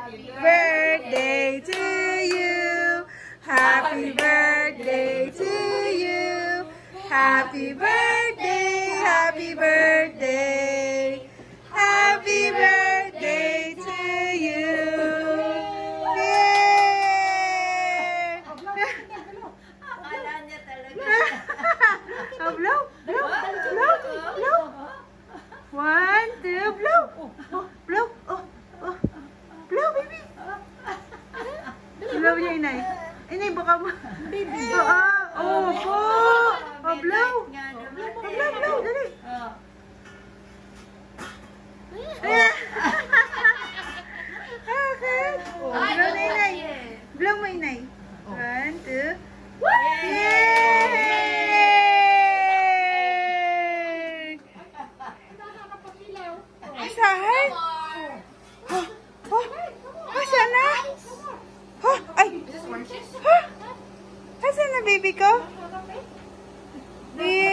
birthday to you. Happy birthday to you. Happy birthday, happy birthday. Happy birthday to you. Yay! Akala niya talaga. Oh, blow, blow, blow, blow. 1, 2, blow. Oh, blow. Oh, oh. Blow, baby. Blow niya, inay. Inay, baka mo. Baby. Oh, po. Oh, blow. Oh, blow, blow, dali. Okay. Oh, blow na, inay. Blow mo, inay. 1, 2. Yay! Asahan? Oh, asan na? Oh, ay! Asan na, baby ko?